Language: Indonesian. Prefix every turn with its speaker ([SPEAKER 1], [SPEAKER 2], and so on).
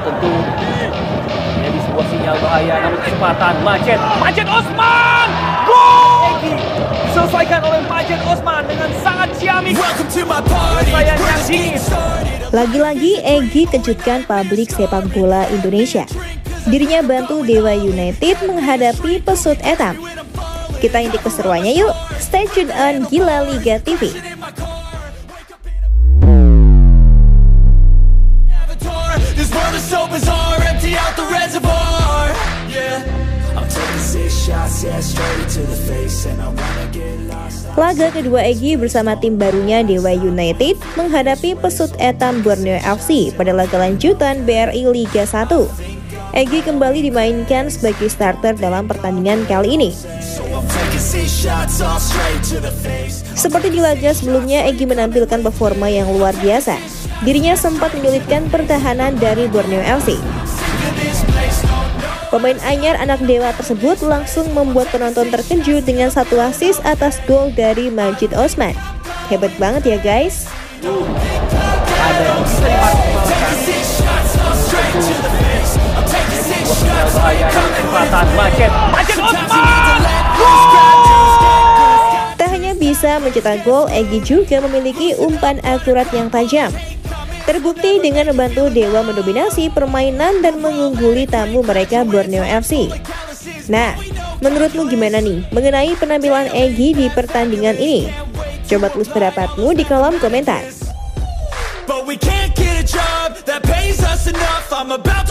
[SPEAKER 1] tentu menjadi sebuah sinyal bahaya. Namun kesempatan Majid Osman, gol! Egy selesaikan oleh Majid Osman dengan sangat ciamik. Penyelesaian yang dingin.
[SPEAKER 2] Lagi-lagi Egy kejutkan publik sepak bola Indonesia. Dirinya bantu Dewa United menghadapi Pesut Etam. Kita intip keseruannya yuk. Stay tune on Gila Liga TV. Laga kedua Egy bersama tim barunya Dewa United menghadapi Pesut Etam Borneo FC pada laga lanjutan BRI Liga 1. Egy kembali dimainkan sebagai starter dalam pertandingan kali ini. Seperti di laga sebelumnya, Egy menampilkan performa yang luar biasa. Dirinya sempat menyulitkan pertahanan dari Borneo FC. Pemain anyar anak Dewa tersebut langsung membuat penonton terkejut dengan satu assist atas gol dari Majid Osman. Hebat banget ya guys.
[SPEAKER 1] Ada yang bisa dimaksimalkan. Sinyal bahaya dan kesempatan Majid Osman, gol!
[SPEAKER 2] Tak hanya bisa mencetak gol, Egy juga memiliki umpan akurat yang tajam. Terbukti dengan membantu Dewa mendominasi permainan dan mengungguli tamu mereka Borneo FC. Nah, menurutmu gimana nih mengenai penampilan Egy di pertandingan ini? Coba tulis pendapatmu di kolom komentar.